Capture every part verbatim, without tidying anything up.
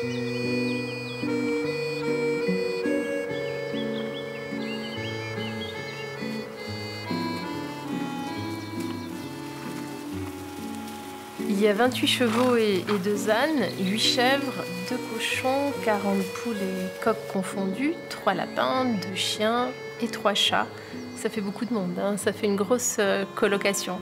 Il y a vingt-huit chevaux et, et deux ânes, huit chèvres, deux cochons, quarante poules et coqs confondus, trois lapins, deux chiens et trois chats. Ça fait beaucoup de monde, hein. Ça fait une grosse euh, colocation.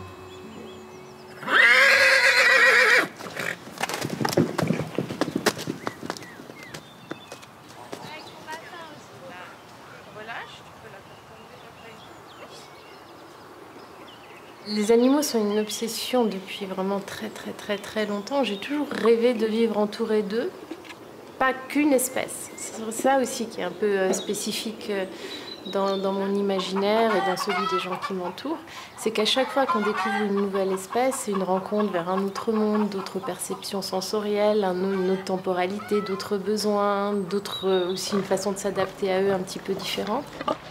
Les animaux sont une obsession depuis vraiment très très très très longtemps. J'ai toujours rêvé de vivre entourée d'eux, pas qu'une espèce. C'est ça aussi qui est un peu spécifique dans, dans mon imaginaire et dans celui des gens qui m'entourent. C'est qu'à chaque fois qu'on découvre une nouvelle espèce, c'est une rencontre vers un autre monde, d'autres perceptions sensorielles, un, une autre temporalité, d'autres besoins, d'autres aussi une façon de s'adapter à eux un petit peu différente.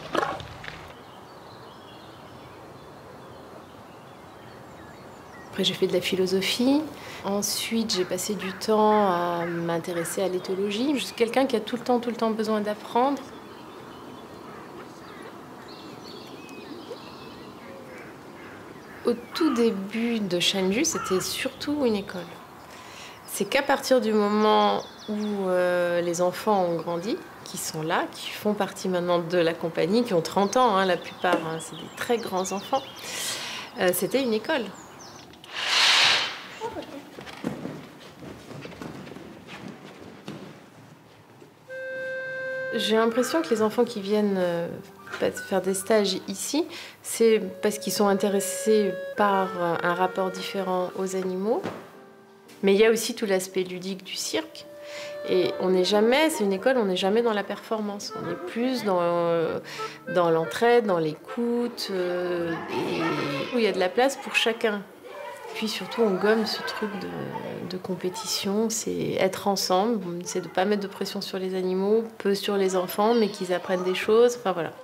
Après, j'ai fait de la philosophie. Ensuite, j'ai passé du temps à m'intéresser à l'éthologie. Je suis quelqu'un qui a tout le temps, tout le temps besoin d'apprendre. Au tout début de Shanju, c'était surtout une école. C'est qu'à partir du moment où euh, les enfants ont grandi, qui sont là, qui font partie maintenant de la compagnie, qui ont trente ans, hein, la plupart, hein, c'est des très grands enfants, euh, c'était une école. J'ai l'impression que les enfants qui viennent euh, faire des stages ici, c'est parce qu'ils sont intéressés par un rapport différent aux animaux. Mais il y a aussi tout l'aspect ludique du cirque. Et on n'est jamais, c'est une école, on n'est jamais dans la performance. On est plus dans, euh, dans l'entraide, dans l'écoute, euh, et où il y a de la place pour chacun. Puis surtout, on gomme ce truc de, de compétition, c'est être ensemble, c'est de ne pas mettre de pression sur les animaux, peu sur les enfants, mais qu'ils apprennent des choses, enfin voilà.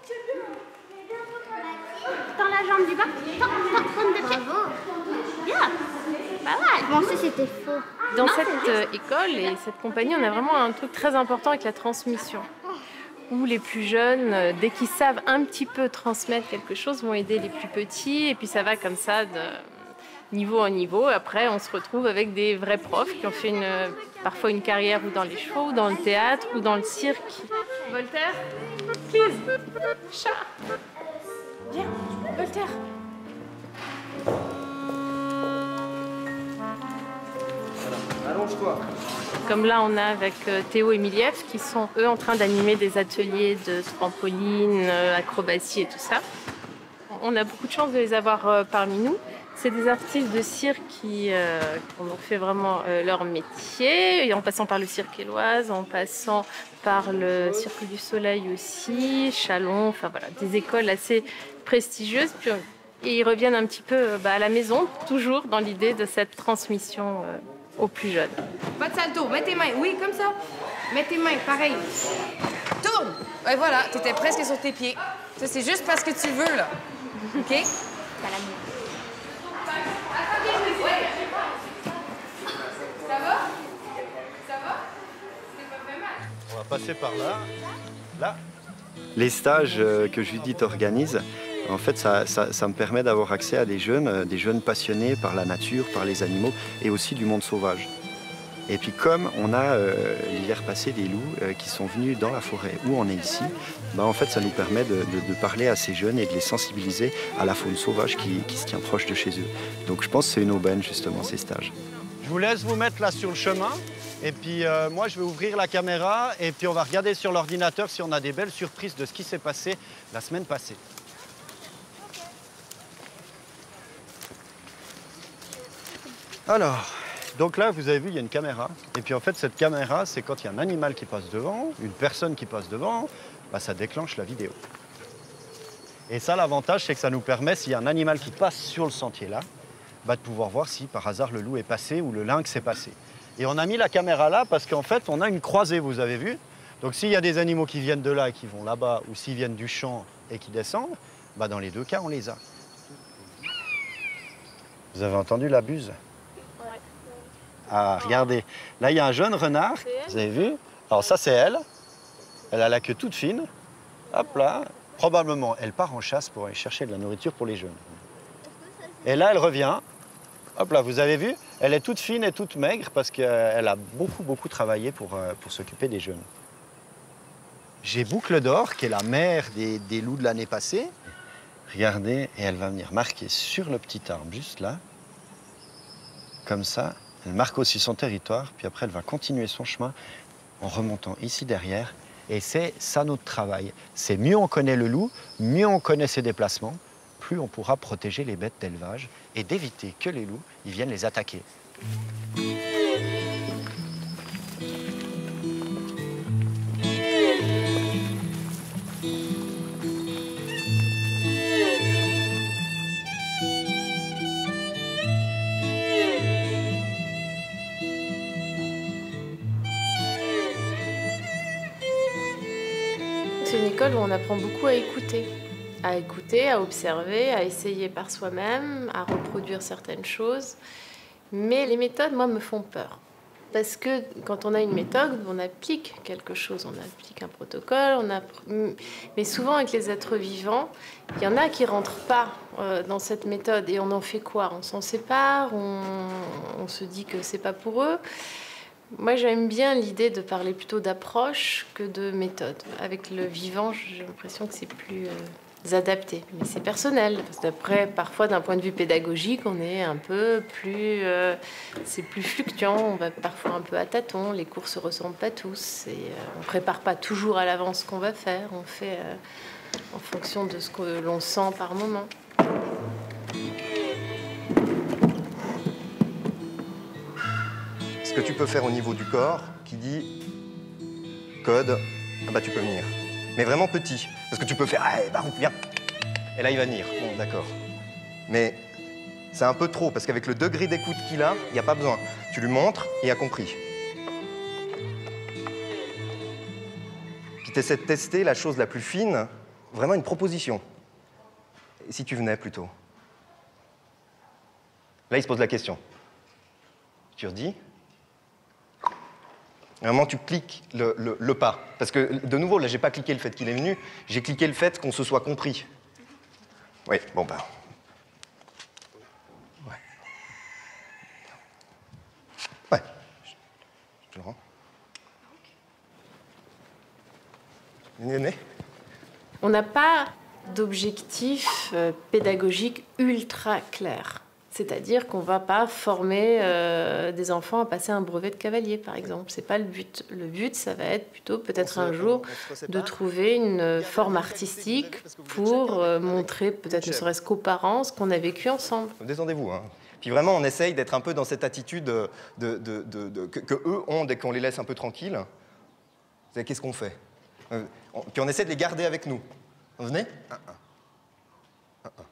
Dans la jambe du bas, tourne de pied. Bravo. Bien, pas mal. Je pensais que c'était faux. Dans non, cette euh, école et cette compagnie, on a vraiment un truc très important avec la transmission. Où les plus jeunes, euh, dès qu'ils savent un petit peu transmettre quelque chose, vont aider les plus petits, et puis ça va comme ça de niveau en niveau. Après, on se retrouve avec des vrais profs qui ont fait une, parfois une carrière ou dans les chevaux, ou dans le théâtre, ou dans le cirque. Voltaire, please. Chat. Viens, Voltaire. Allonge-toi. Comme là, on a avec Théo et Miliev qui sont, eux, en train d'animer des ateliers de trampoline, acrobatie et tout ça. On a beaucoup de chance de les avoir parmi nous. C'est des artistes de cirque qui euh, ont fait vraiment euh, leur métier, et en passant par le cirque Éloise, en passant par le Cirque du Soleil aussi, Chalon, enfin voilà, des écoles assez prestigieuses. Puis, et ils reviennent un petit peu bah, à la maison, toujours dans l'idée de cette transmission euh, aux plus jeunes. Pas de salto, mets tes mains, oui, comme ça. Mets tes mains, pareil. Tourne! Et voilà, t'étais presque sur tes pieds. Ça, c'est juste parce que tu veux, là. OK? T'as la mienne. Ça va? Ça va? C'est pas fait mal. On va passer par là. Là. Les stages que Judith organise, en fait, ça, ça, ça me permet d'avoir accès à des jeunes, des jeunes passionnés par la nature, par les animaux et aussi du monde sauvage. Et puis comme on a euh, l'hiver passé des loups euh, qui sont venus dans la forêt où on est ici, ben, en fait ça nous permet de, de, de parler à ces jeunes et de les sensibiliser à la faune sauvage qui, qui se tient proche de chez eux. Donc je pense que c'est une aubaine justement ces stages. Je vous laisse vous mettre là sur le chemin et puis euh, moi je vais ouvrir la caméra et puis on va regarder sur l'ordinateur si on a des belles surprises de ce qui s'est passé la semaine passée. Alors, donc là, vous avez vu, il y a une caméra. Et puis en fait, cette caméra, c'est quand il y a un animal qui passe devant, une personne qui passe devant, bah, ça déclenche la vidéo. Et ça, l'avantage, c'est que ça nous permet, s'il y a un animal qui passe sur le sentier là, bah, de pouvoir voir si par hasard le loup est passé ou le lynx est passé. Et on a mis la caméra là parce qu'en fait, on a une croisée, vous avez vu. Donc s'il y a des animaux qui viennent de là et qui vont là-bas, ou s'ils viennent du champ et qui descendent, bah, dans les deux cas, on les a. Vous avez entendu la buse ? Ah, regardez. Là, il y a un jeune renard. Vous avez vu? Alors ça, c'est elle. Elle a la queue toute fine. Hop là. Probablement, elle part en chasse pour aller chercher de la nourriture pour les jeunes. Et là, elle revient. Hop là, vous avez vu? Elle est toute fine et toute maigre parce qu'elle a beaucoup, beaucoup travaillé pour, pour s'occuper des jeunes. J'ai Boucle d'Or, qui est la mère des, des loups de l'année passée. Regardez, et elle va venir marquer sur le petit arbre, juste là. Comme ça, elle marque aussi son territoire, puis après, elle va continuer son chemin en remontant ici derrière. Et c'est ça notre travail. C'est mieux on connaît le loup, mieux on connaît ses déplacements, plus on pourra protéger les bêtes d'élevage et d'éviter que les loups ils viennent les attaquer. C'est une école où on apprend beaucoup à écouter. À écouter, à observer, à essayer par soi-même, à reproduire certaines choses. Mais les méthodes, moi, me font peur. Parce que quand on a une méthode, on applique quelque chose, on applique un protocole, on a... mais souvent avec les êtres vivants, il y en a qui ne rentrent pas euh, dans cette méthode. Et on en fait quoi? On s'en sépare, on... on se dit que c'est pas pour eux. Moi, j'aime bien l'idée de parler plutôt d'approche que de méthode. Avec le vivant, j'ai l'impression que c'est plus euh, adapté. Mais c'est personnel. Parce qu'après, parfois, d'un point de vue pédagogique, on est un peu plus... Euh, c'est plus fluctuant. On va parfois un peu à tâtons. Les cours se ressemblent pas tous. Et, euh, on prépare pas toujours à l'avance ce qu'on va faire. On fait euh, en fonction de ce que l'on sent par moment. Ce que tu peux faire au niveau du corps qui dit code, ah bah tu peux venir. Mais vraiment petit, parce que tu peux faire ah, Barouk, viens. Et là il va venir. Bon, d'accord. Mais c'est un peu trop, parce qu'avec le degré d'écoute qu'il a, il n'y a pas besoin. Tu lui montres, il a compris. Puis tu essaies de tester la chose la plus fine, vraiment une proposition. Et si tu venais plutôt? Là il se pose la question. Tu redis? Vraiment, tu cliques le, le, le pas. Parce que, de nouveau, là, j'ai pas cliqué le fait qu'il est venu, j'ai cliqué le fait qu'on se soit compris. Oui, bon, ben... Ouais. Ouais. Je te le rends. Venez. On n'a pas d'objectif euh, pédagogique ultra clair. C'est-à-dire qu'on ne va pas former euh, des enfants à passer un brevet de cavalier, par exemple. Ce n'est pas le but. Le but, ça va être plutôt peut-être un jour de trouver une forme artistique pour euh, montrer, peut-être ne serait-ce qu'aux parents, ce qu'on a vécu ensemble. Détendez-vous, hein. Puis vraiment, on essaye d'être un peu dans cette attitude de, de, de, de, de, que, que eux ont dès qu'on les laisse un peu tranquilles. Qu'est-ce qu'on fait? euh, on, Puis on essaie de les garder avec nous. Venez. Un, un. Un, un.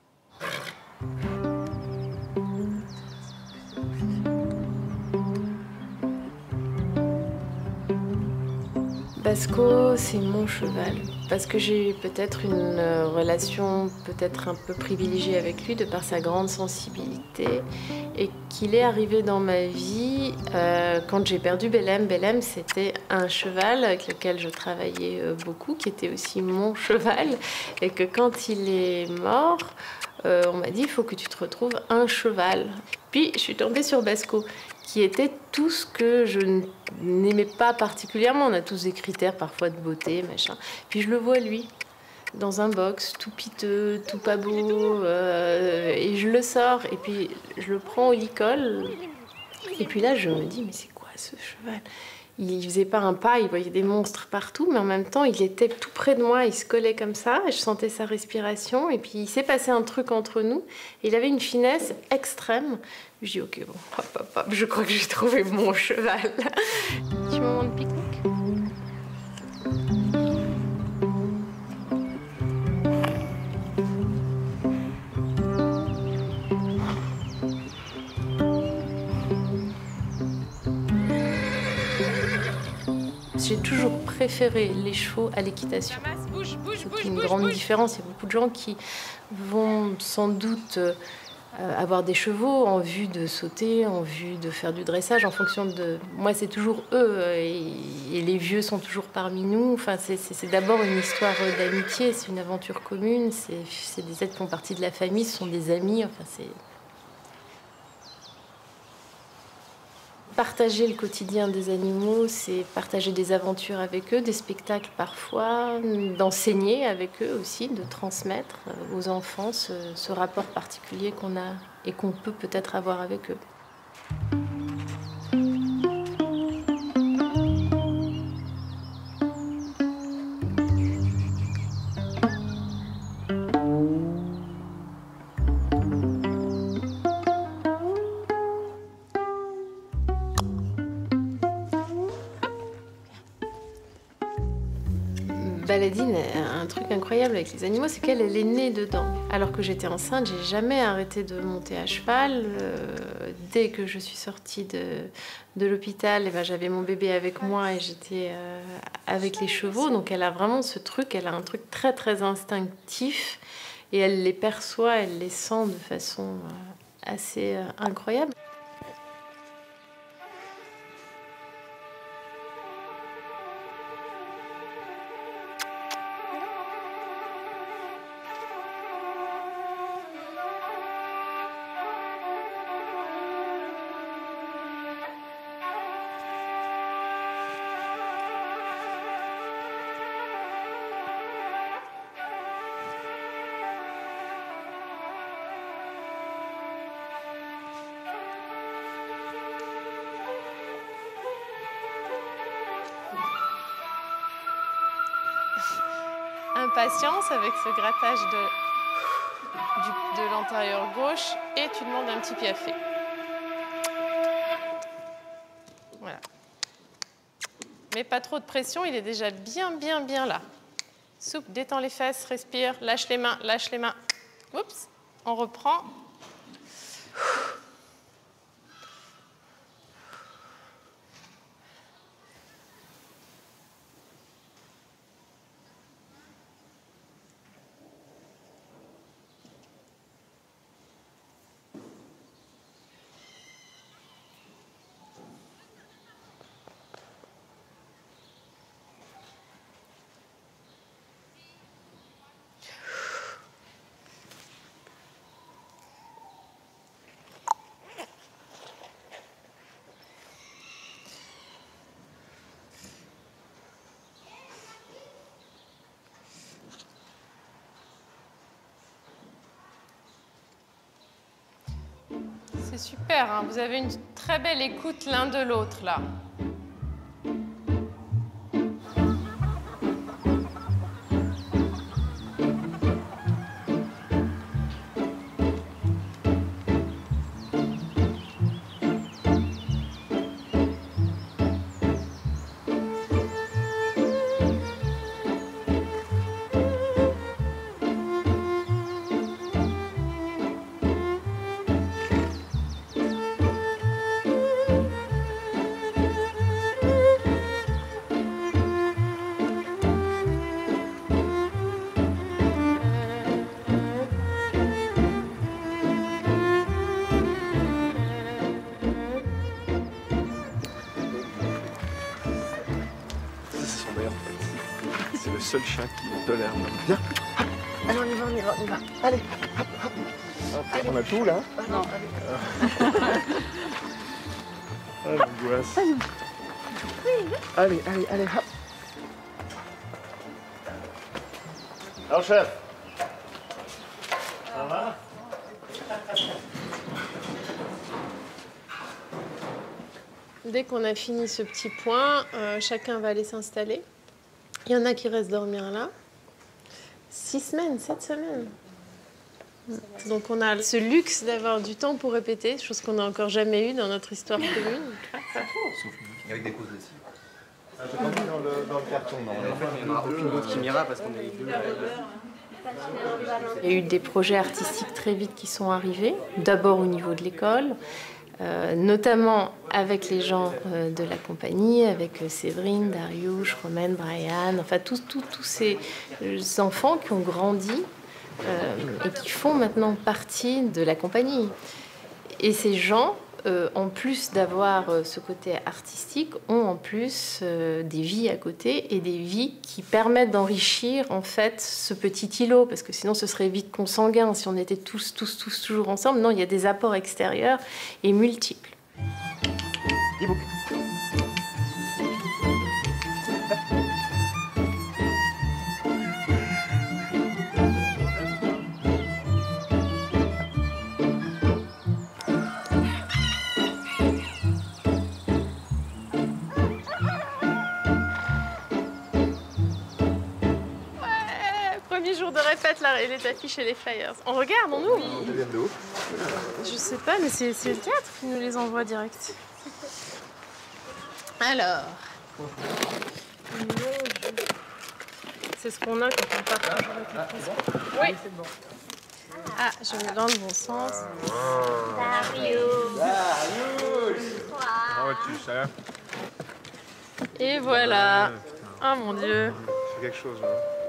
Basco, c'est mon cheval. Parce que j'ai peut-être une relation peut-être un peu privilégiée avec lui de par sa grande sensibilité et qu'il est arrivé dans ma vie euh, quand j'ai perdu Belém. Belém, c'était un cheval avec lequel je travaillais beaucoup, qui était aussi mon cheval, et que quand il est mort, euh, on m'a dit il faut que tu te retrouves un cheval. Puis je suis tombée sur Basco, qui était tout ce que je n'aimais pas particulièrement. On a tous des critères parfois de beauté, machin. Puis je le vois lui, dans un box, tout piteux, tout pas beau, euh, et je le sors, et puis je le prends au licol, et puis là je me dis, mais c'est quoi ce cheval? Il faisait pas un pas, il voyait des monstres partout, mais en même temps, il était tout près de moi, il se collait comme ça, et je sentais sa respiration, et puis il s'est passé un truc entre nous, et il avait une finesse extrême. Je dis, ok, bon, hop, hop, hop, je crois que j'ai trouvé mon cheval. Petit moment de pique-nique. J'ai toujours préféré les chevaux à l'équitation. C'est une grande différence. Il y a beaucoup de gens qui vont sans doute euh, avoir des chevaux en vue de sauter, en vue de faire du dressage, en fonction de... Moi, c'est toujours eux, et, et les vieux sont toujours parmi nous. Enfin, c'est d'abord une histoire d'amitié, c'est une aventure commune, c'est des êtres qui font partie de la famille, ce sont des amis, enfin, c'est... Partager le quotidien des animaux, c'est partager des aventures avec eux, des spectacles parfois, d'enseigner avec eux aussi, de transmettre aux enfants ce, ce rapport particulier qu'on a et qu'on peut peut-être avoir avec eux. Baladine a un truc incroyable avec les animaux, c'est qu'elle elle est née dedans. Alors que j'étais enceinte, j'ai jamais arrêté de monter à cheval. Euh, dès que je suis sortie de, de l'hôpital, eh ben, j'avais mon bébé avec moi et j'étais euh, avec les chevaux. Donc elle a vraiment ce truc, elle a un truc très très instinctif et elle les perçoit, elle les sent de façon euh, assez euh, incroyable. Impatience avec ce grattage de, du, de l'antérieur gauche et tu demandes un petit piafé. Voilà. Mais pas trop de pression, il est déjà bien, bien, bien là. Souple, détends les fesses, respire, lâche les mains, lâche les mains. Oups, on reprend. C'est super, hein, vous avez une très belle écoute l'un de l'autre là. C'est le seul chien qui tolère. Viens. Allez, on y va, on y va, on y va. Allez, hop, hop. Hop, on a tout là? Non. Ah, l'angoisse. Allez, allez, allez, hop. Alors, chef. Ça va? Dès qu'on a fini ce petit point, euh, chacun va aller s'installer. Il y en a qui restent dormir là. Six semaines, sept semaines. Donc on a ce luxe d'avoir du temps pour répéter, chose qu'on n'a encore jamais eue dans notre histoire commune. Avec des pauses aussi. J'ai pas mis dans le, dans le carton, non. Il n'y en aura aucune autre qui m'ira parce qu'on est deux. Il y a eu des projets artistiques très vite qui sont arrivés, d'abord au niveau de l'école, euh, notamment avec les gens euh, de la compagnie, avec euh, Séverine, Darius, Romaine, Brian, enfin tous tous tous ces enfants qui ont grandi euh, et qui font maintenant partie de la compagnie. Et ces gens, euh, en plus d'avoir euh, ce côté artistique, ont en plus euh, des vies à côté et des vies qui permettent d'enrichir en fait ce petit îlot, parce que sinon ce serait vite consanguin si on était tous, tous, tous toujours ensemble. Non, il y a des apports extérieurs et multiples. E-book. Premier jour de répète, là, les affiches et les flyers. On regarde, on ouvre. Ils viennent d'où? Je sais pas, mais c'est le théâtre qui nous les envoie direct. Alors. C'est ce qu'on a quand on part toujours avec le transport. Oui, c'est bon. Ah, je mets dans le bon sens. Darius. Darius. Oh, tu sais. Et voilà. Oh mon Dieu. C'est quelque chose, là.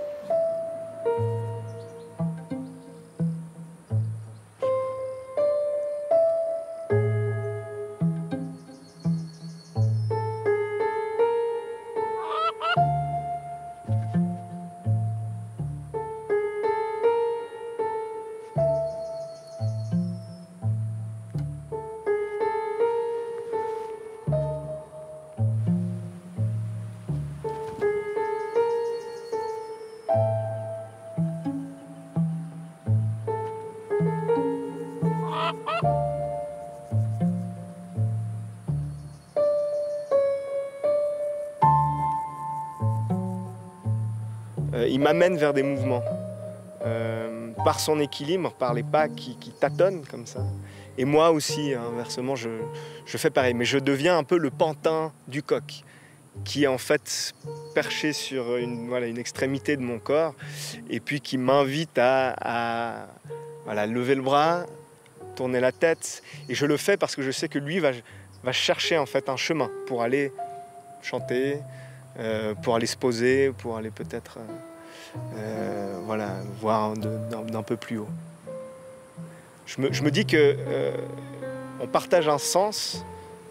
Euh, il m'amène vers des mouvements, euh, par son équilibre, par les pas qui, qui tâtonnent comme ça. Et moi aussi, inversement, je, je fais pareil. Mais je deviens un peu le pantin du coq, qui est en fait perché sur une, voilà, une extrémité de mon corps, et puis qui m'invite à, à voilà, lever le bras, tourner la tête. Et je le fais parce que je sais que lui va, va chercher en fait un chemin pour aller chanter, Euh, pour aller se poser, pour aller peut-être euh, euh, voilà, voir d'un peu plus haut. Je me, je me dis que euh, on partage un sens,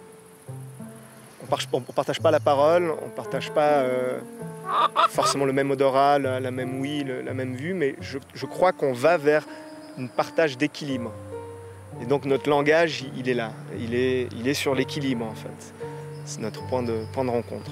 on ne partage pas la parole, on ne partage pas euh, forcément le même odorat, la, la même ouïe, le, la même vue, mais je, je crois qu'on va vers un partage d'équilibre. Et donc notre langage, il est là, il est, il est sur l'équilibre en fait. C'est notre point de, point de rencontre.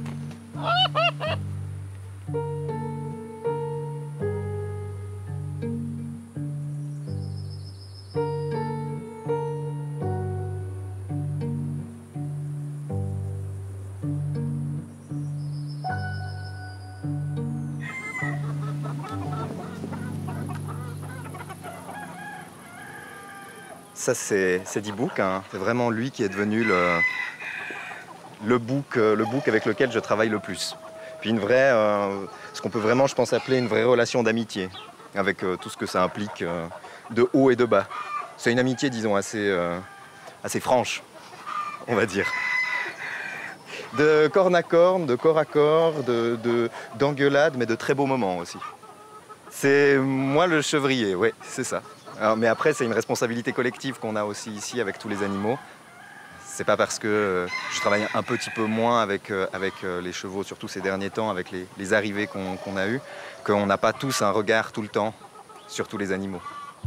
Ça, c'est d'e-book. Hein. C'est vraiment lui qui est devenu le, le, book, le book avec lequel je travaille le plus. Puis une vraie, euh, ce qu'on peut vraiment, je pense, appeler une vraie relation d'amitié, avec euh, tout ce que ça implique euh, de haut et de bas. C'est une amitié, disons, assez, euh, assez franche, on va dire. De corne à corne, de corps à corps, de, de, d'engueulade, mais de très beaux moments aussi. C'est moi le chevrier, oui, c'est ça. Alors, mais après, c'est une responsabilité collective qu'on a aussi ici avec tous les animaux. C'est pas parce que euh, je travaille un petit peu moins avec, euh, avec euh, les chevaux, surtout ces derniers temps, avec les, les arrivées qu'on qu'on a eues, qu'on n'a pas tous un regard tout le temps sur tous les animaux.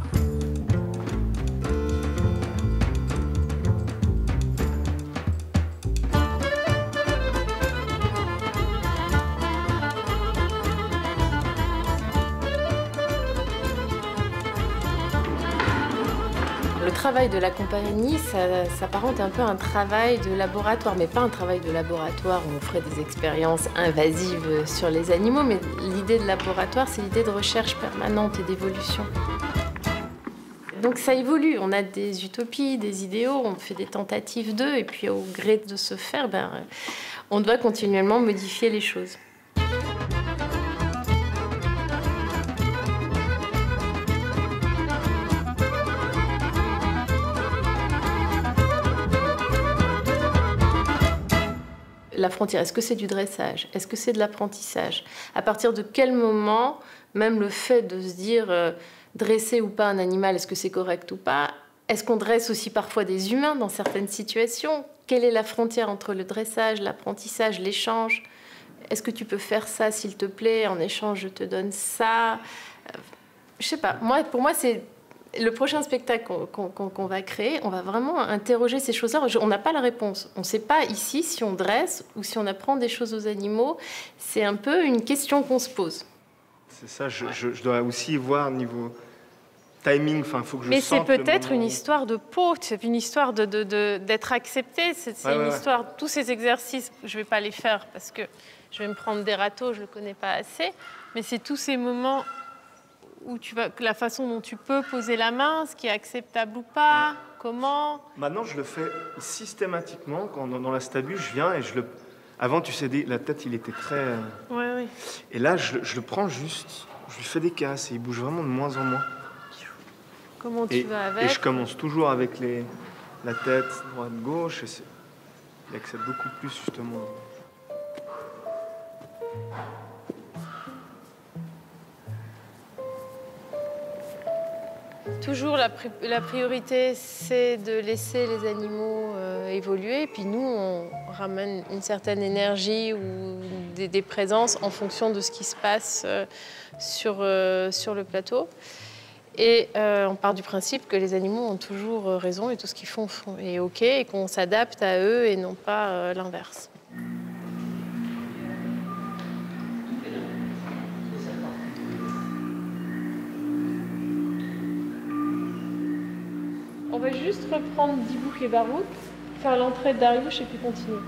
Le travail de la compagnie, ça s'apparente un peu à un travail de laboratoire, mais pas un travail de laboratoire où on ferait des expériences invasives sur les animaux, mais l'idée de laboratoire, c'est l'idée de recherche permanente et d'évolution. Donc ça évolue, on a des utopies, des idéaux, on fait des tentatives d'eux, et puis au gré de ce faire, ben, on doit continuellement modifier les choses. La frontière, est-ce que c'est du dressage? Est-ce que c'est de l'apprentissage? À partir de quel moment même le fait de se dire euh, dresser ou pas un animal, est-ce que c'est correct ou pas? Est-ce qu'on dresse aussi parfois des humains dans certaines situations? Quelle est la frontière entre le dressage, l'apprentissage, l'échange? Est-ce que tu peux faire ça, s'il te plaît? En échange, je te donne ça. Euh, je sais pas. Moi, pour moi, c'est le prochain spectacle qu'on qu'on, qu'on va créer. On va vraiment interroger ces choses-là. On n'a pas la réponse. On ne sait pas ici si on dresse ou si on apprend des choses aux animaux. C'est un peu une question qu'on se pose. C'est ça. Je, je, je dois aussi voir niveau timing. Enfin, faut que je Mais c'est sente le peut-être moment. une histoire de peau. C'est une histoire de, de, de, d'être accepté. C'est Ouais, une ouais, histoire. Ouais. Tous ces exercices, je ne vais pas les faire parce que je vais me prendre des râteaux. Je ne le connais pas assez. Mais c'est tous ces moments où tu vas, la façon dont tu peux poser la main, ce qui est acceptable ou pas, ouais. Comment. Maintenant, je le fais systématiquement. Quand dans la stabu, je viens et je le. Avant, tu sais, la tête, il était très. Oui, oui. Et là, je, je le prends juste. Je lui fais des casses et il bouge vraiment de moins en moins. Comment tu et, vas avec? Et je commence toujours avec les, la tête droite, gauche. Et il accepte beaucoup plus justement. Toujours la, pri la priorité, c'est de laisser les animaux euh, évoluer. Et puis nous, on ramène une certaine énergie ou des, des présences en fonction de ce qui se passe euh, sur, euh, sur le plateau. Et euh, on part du principe que les animaux ont toujours raison et tout ce qu'ils font est OK et qu'on s'adapte à eux et non pas euh, l'inverse. On va juste reprendre Dibouk et Barouk, faire l'entrée de Dariouche et puis continuer.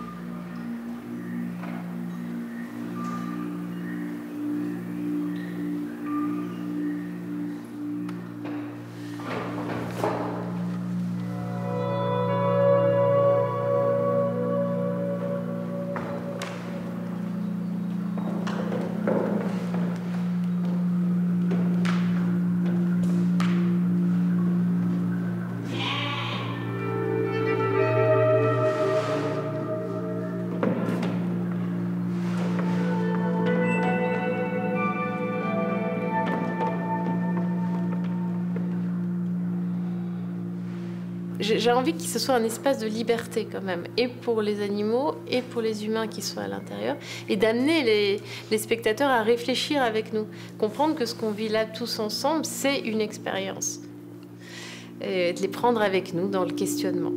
J'ai envie que ce soit un espace de liberté quand même, et pour les animaux, et pour les humains qui sont à l'intérieur, et d'amener les, les spectateurs à réfléchir avec nous, comprendre que ce qu'on vit là tous ensemble, c'est une expérience. Et de les prendre avec nous dans le questionnement.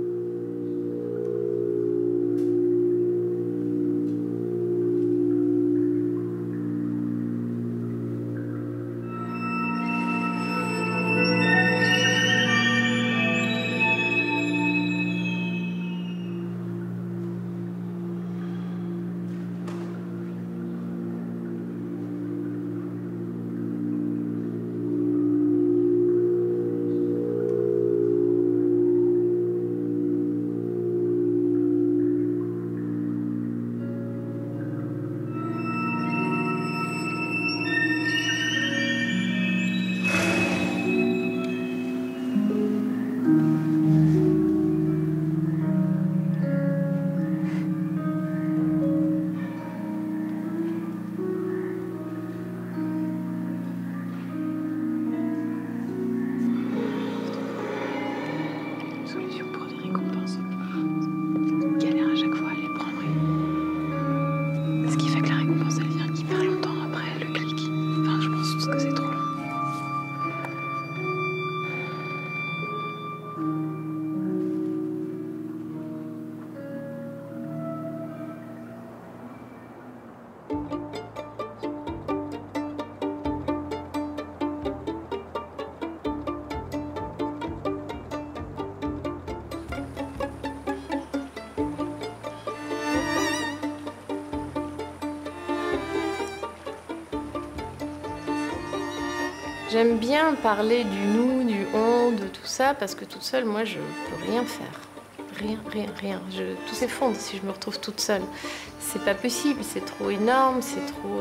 J'aime bien parler du nous, du on, de tout ça, parce que toute seule, moi, je peux rien faire. Rien, rien, rien. Je, tout s'effondre si je me retrouve toute seule. C'est pas possible, c'est trop énorme, c'est trop...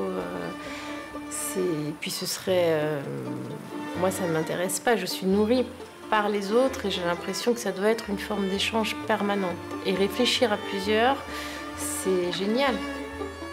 Euh, puis ce serait... Euh, moi, ça ne m'intéresse pas. Je suis nourrie par les autres et j'ai l'impression que ça doit être une forme d'échange permanente. Et réfléchir à plusieurs, c'est génial.